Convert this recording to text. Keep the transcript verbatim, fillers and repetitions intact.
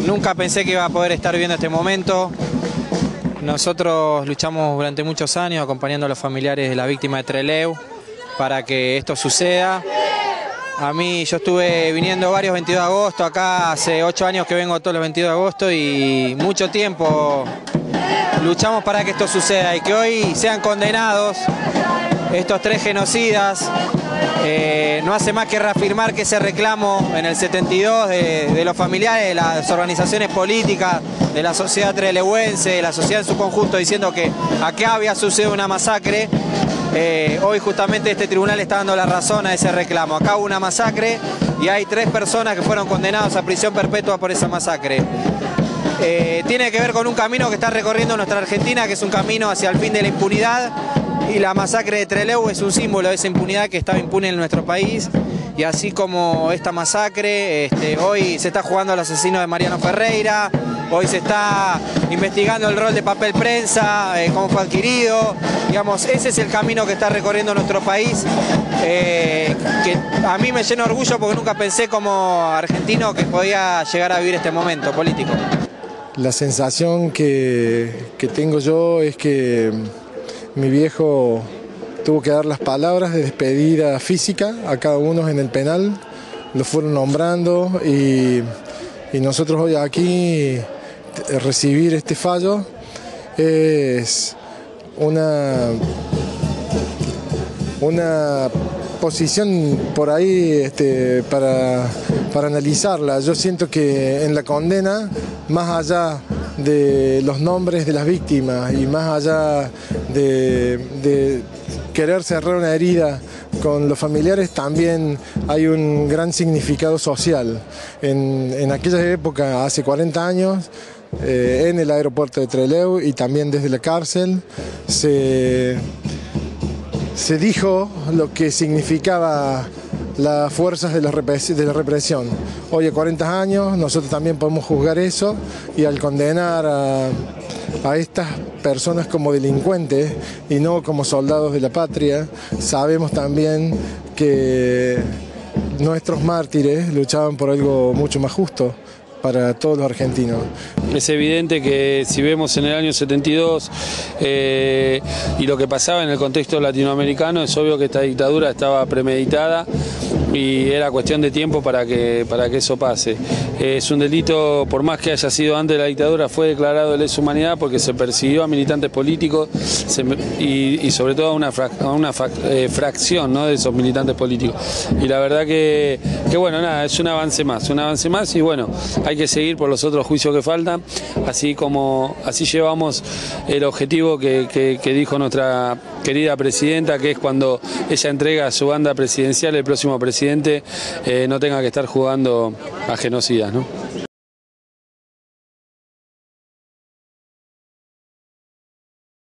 nunca pensé que iba a poder estar viviendo este momento. Nosotros luchamos durante muchos años acompañando a los familiares de la víctima de Trelew para que esto suceda. A mí, yo estuve viniendo varios veintidós de agosto, acá hace ocho años que vengo todos los veintidós de agosto y mucho tiempo luchamos para que esto suceda y que hoy sean condenados estos tres genocidas. Eh, no hace más que reafirmar que ese reclamo en el setenta y dos de, de los familiares, de las organizaciones políticas, de la sociedad trelewense, de la sociedad en su conjunto, diciendo que acá había sucedido una masacre. Eh, hoy justamente este tribunal está dando la razón a ese reclamo. Acá hubo una masacre y hay tres personas que fueron condenadas a prisión perpetua por esa masacre. Eh, tiene que ver con un camino que está recorriendo nuestra Argentina, que es un camino hacia el fin de la impunidad, y la masacre de Trelew es un símbolo de esa impunidad que estaba impune en nuestro país. Y así como esta masacre, este, hoy se está jugando al asesino de Mariano Ferreira, hoy se está investigando el rol de papel prensa, eh, cómo fue adquirido. Digamos, ese es el camino que está recorriendo nuestro país, eh, que a mí me llena de orgullo porque nunca pensé como argentino que podía llegar a vivir este momento político. La sensación que, que tengo yo es que mi viejo tuvo que dar las palabras de despedida física a cada uno en el penal, lo fueron nombrando y, y nosotros hoy aquí recibir este fallo es una, una posición por ahí este, para, para analizarla. Yo siento que en la condena, más allá de los nombres de las víctimas y más allá de, de querer cerrar una herida con los familiares, también hay un gran significado social. En, en aquella época, hace cuarenta años, eh, en el aeropuerto de Trelew y también desde la cárcel, se, se dijo lo que significaba las fuerzas de la represión. Hoy a cuarenta años nosotros también podemos juzgar eso y al condenar a, a estas personas como delincuentes y no como soldados de la patria, sabemos también que nuestros mártires luchaban por algo mucho más justo para todos los argentinos. Es evidente que si vemos en el año setenta y dos eh, y lo que pasaba en el contexto latinoamericano, es obvio que esta dictadura estaba premeditada y era cuestión de tiempo para que, para que eso pase. Es un delito, por más que haya sido antes de la dictadura, fue declarado de lesa humanidad porque se persiguió a militantes políticos se, y, y sobre todo a una, fra, a una fra, eh, fracción, ¿no?, de esos militantes políticos. Y la verdad que, que bueno, nada, es un avance más, un avance más y bueno, hay que seguir por los otros juicios que faltan, así como así llevamos el objetivo que, que, que dijo nuestra querida presidenta, que es cuando ella entrega su banda presidencial, el próximo presidente eh, no tenga que estar jugando a genocidas, ¿no?